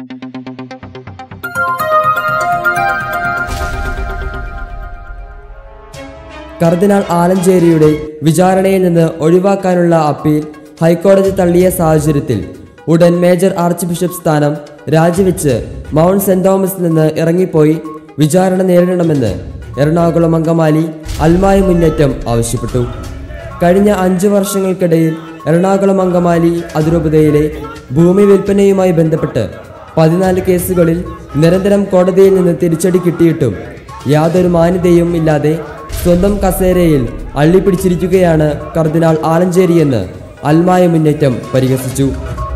കർദിനാൾ ആലഞ്ചേരിയുടെ വിചാരണയിൽ നിന്ന് ഒഴിവാക്കാനുള്ള അപ്പീൽ ഹൈക്കോടതി തള്ളിയ സാഹചര്യത്തിൽ ഉടൻ മേജർ ആർച്ച് ബിഷപ്പ് സ്ഥാനം രാജിവെച്ച് മൗണ്ട് സെന്റ് തോമസിൽ നിന്ന് ഇറങ്ങിപ്പോയി വിചാരണ നേരിടണമെന്ന് എറണാകുളം അങ്കമാലി അൽമായ മുന്നേറ്റം ആവശ്യപ്പെട്ടു. കഴിഞ്ഞ 5 വർഷങ്ങൾക്കിടയിൽ എറണാകുളം അങ്കമാലി അതിരൂപതയിലെ ഭൂമി വിൽപ്പനയുമായി ബന്ധപ്പെട്ട് 14 കേസുകളിൽ നിരന്തരം കോടതിയിൽ നിന്ന് തിരിച്ചടി കിട്ടിയിട്ടും യാതൊരു മാന്യതയും ഇല്ലാതെ സ്വന്തം കസേരയിൽ അള്ളിപ്പിടിച്ചിരിക്കുകയാണ് കർദിനാൾ ആലഞ്ചേരിയെന്ന് അൽമായ മുന്നേറ്റം പരിഹസിച്ചു.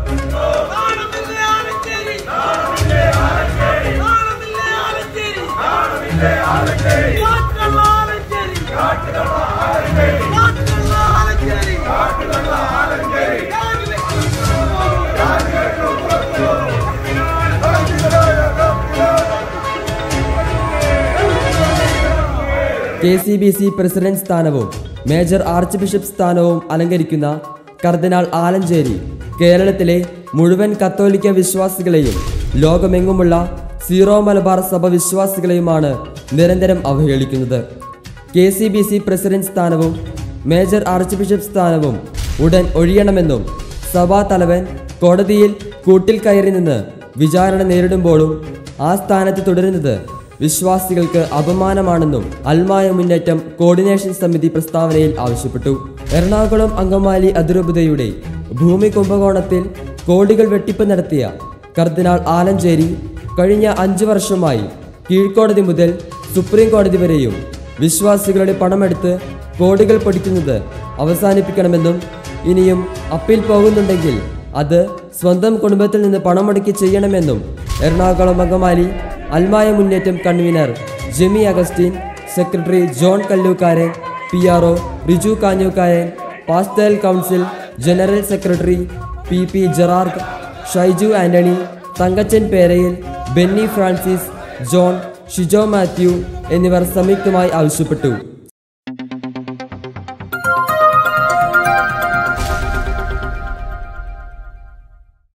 KCBC പ്രസിഡന്റ് സ്ഥാനവും മേജർ ആർച്ച് ബിഷപ്പ് സ്ഥാനവും അലങ്കരിക്കുന്ന കർദിനാൾ ആലഞ്ചേരി കേരളത്തിലെ മുഴുവൻ കത്തോലിക്ക വിശ്വാസികളെയും ലോകമെങ്ങുമുള്ള സീറോ മലബാർ സഭ വിശ്വാസികളെയുമാണ് നിരന്തരം അവഹേളിക്കുന്നത്. KCBC പ്രസിഡന്റ് സ്ഥാനവും മേജർ ആർച്ച് ബിഷപ്പ് സ്ഥാനവും ഉടൻ ഒഴിയണമെന്നും സഭാ തലവൻ കോടതിയിൽ കൂട്ടിൽ കയറി നിന്ന് വിചാരണ നേരിടുമ്പോഴും ആ സ്ഥാനത്ത് തുടരുന്നത് വിശ്വാസികൾക്ക് അപമാനമാണെന്നും അൽമായ മുന്നേറ്റം കോർഡിനേഷൻ സമിതി പ്രസ്താവനയിൽ ആവശ്യപ്പെട്ടു. എറണാകുളം അങ്കമാലി അതിരൂപതയുടെ ഭൂമി കുംഭകോണത്തിൽ കോടികൾ വെട്ടിപ്പ് നടത്തിയ കർദിനാൾ ആലഞ്ചേരി കഴിഞ്ഞ 5 വർഷമായി കീഴ്ക്കോടതി മുതൽ സുപ്രീം കോടതി വരെയും വിശ്വാസികളുടെ പണമെടുത്ത് കോടികൾ പൊടിക്കുന്നത് അവസാനിപ്പിക്കണമെന്നും ഇനിയും അപ്പീൽ പോകുന്നുണ്ടെങ്കിൽ അത് സ്വന്തം കുടുംബത്തിൽ നിന്ന് പണമടക്കി ചെയ്യണമെന്നും എറണാകുളം അങ്കമാലി അൽമായ മുന്നേറ്റം convener Jemi Augustine, secretary John Kallookkaran, PRO Riju Kanjookkayan, pastoral council general secretary PP Gerard, Shaiju Antony, Thankachan Perayil, Benny Francis, John, Shijo Mathew എന്നിവർ സംയുക്തമായി ആവശ്യപ്പെട്ടു.